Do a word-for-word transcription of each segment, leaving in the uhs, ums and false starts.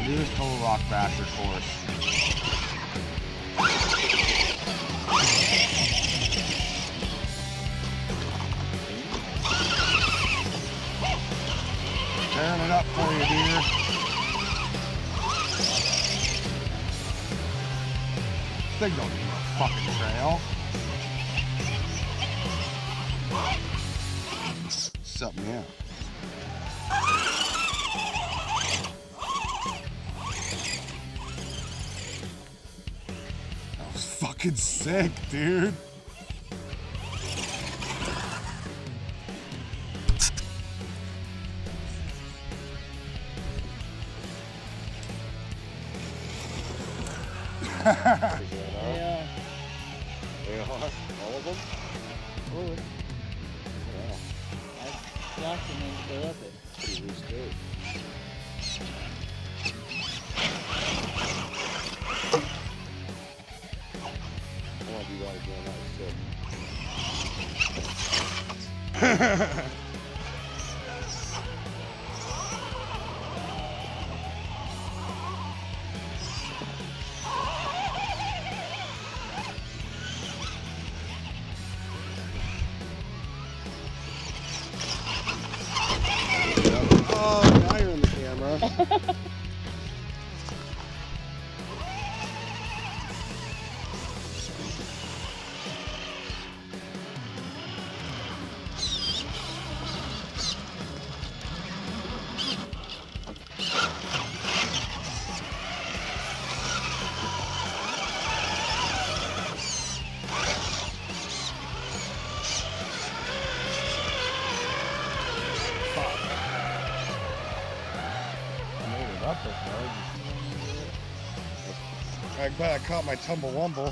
do this Total Rock Basher course. Tearing it up for you, dear. They don't need a fucking trail. Something, yeah. That was fucking sick, dude. Yeah. They are? All of them? Oh, Wow. I knocked him in to go up it. Pretty loose too. I want to do that again. That was sick. Oh, now you're in the camera. I'm glad I caught my tumble-wumble.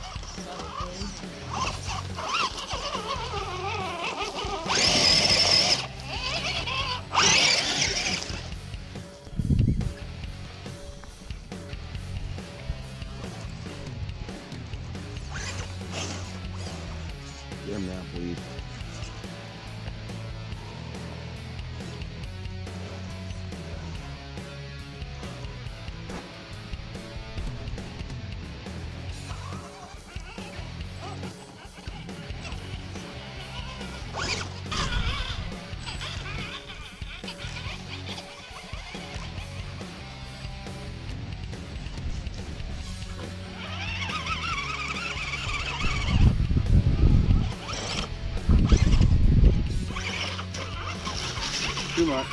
Get him now, please. Too much.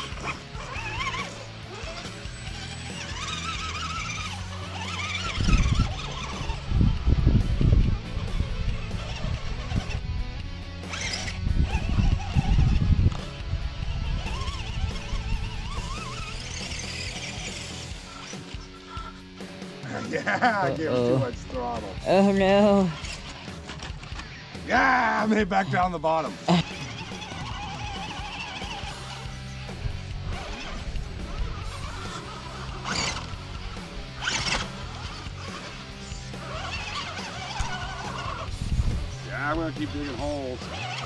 Yeah, I gave him too much throttle. Oh no. Yeah, I made it back down the bottom. Yeah, I'm gonna keep digging holes.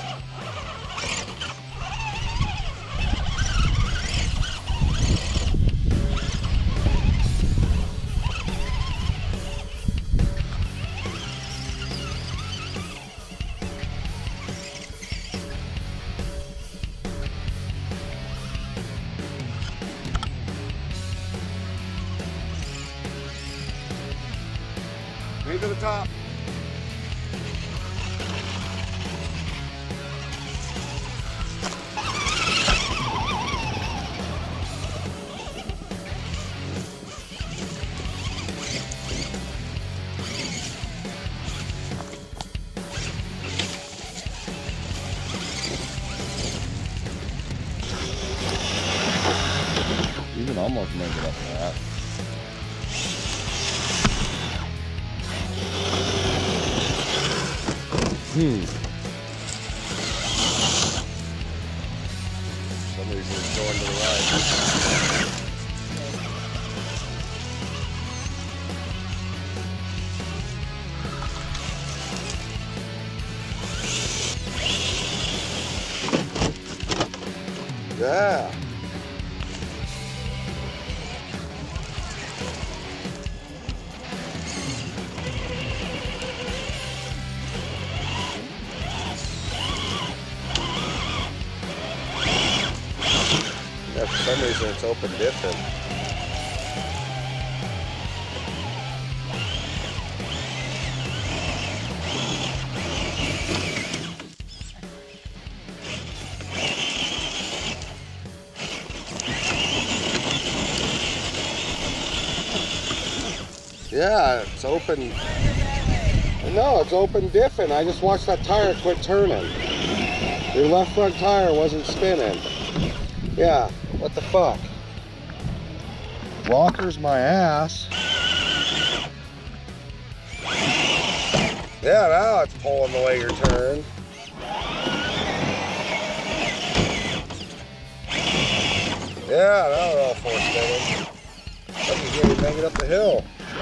Way to the top. You can almost make it up to that. Hmm. Somebody's just going to the right. Yeah. tires and it's open diffing. Yeah, it's open. No, it's open diffing. I just watched that tire quit turning. Your left front tire wasn't spinning. Yeah, what the fuck? Rockers my ass. Yeah, now it's pulling the way you're turned. Yeah, now they're all four spinning. I can get it, make it up the hill.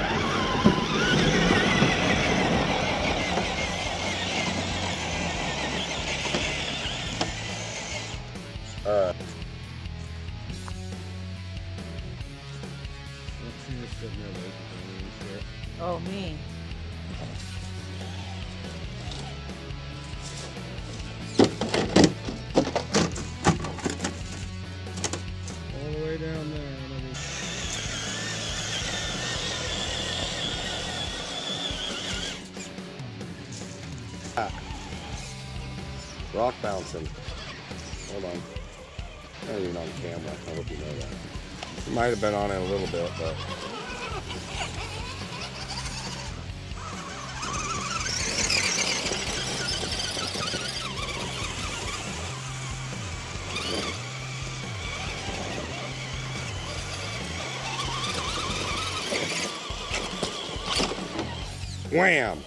All right. Oh, me. All the way down there. Rock bouncing. Hold on. Not even on camera. I hope you know that. It might have been on it a little bit, but. Wham!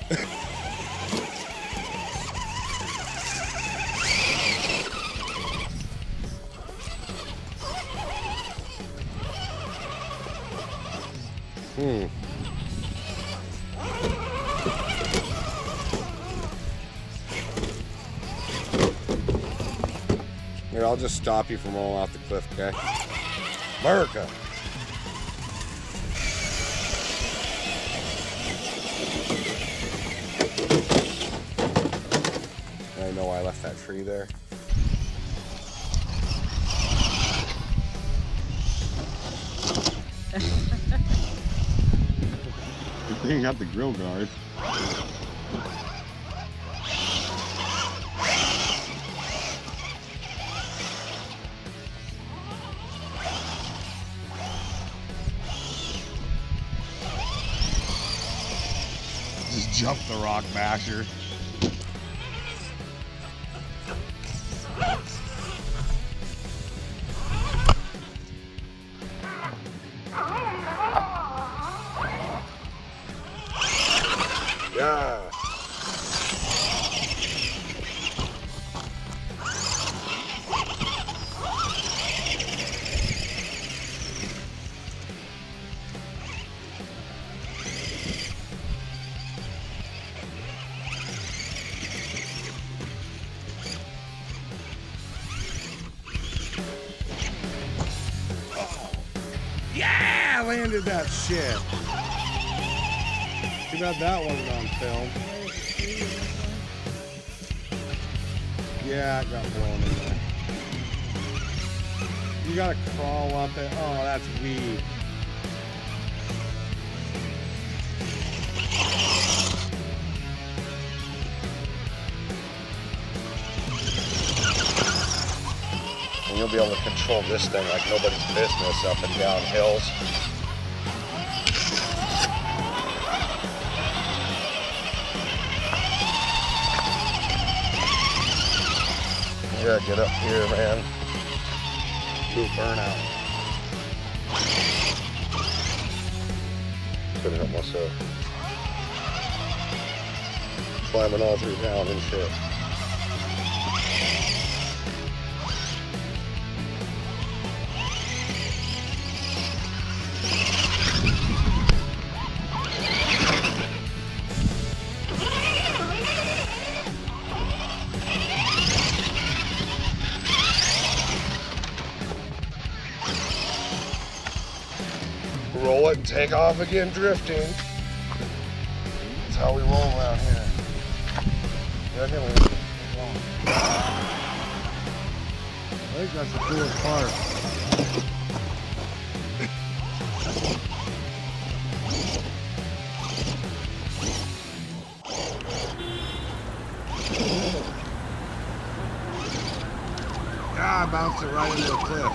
Hmm. Here, I'll just stop you from rolling off the cliff, okay? America! I know why I left that tree there. Good thing you got the grill guard. Just jump the rock basher. Yeah. Yeah, landed that shit. Too bad that wasn't on film. Yeah, it got blown in there. You gotta crawl up it. Oh, that's weed. And you'll be able to control this thing like nobody's business up and down hills. Yeah, get up here, man. Do a burnout. Couldn't help myself. Climbing all through town and shit. Roll it and take off again, drifting. That's how we roll around here. Yeah, I think that's the coolest part. I bounced it right into a cliff.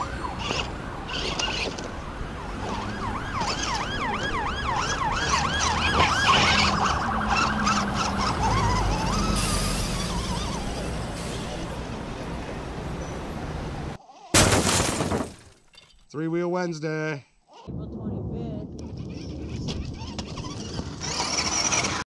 Three Wheel Wednesday. April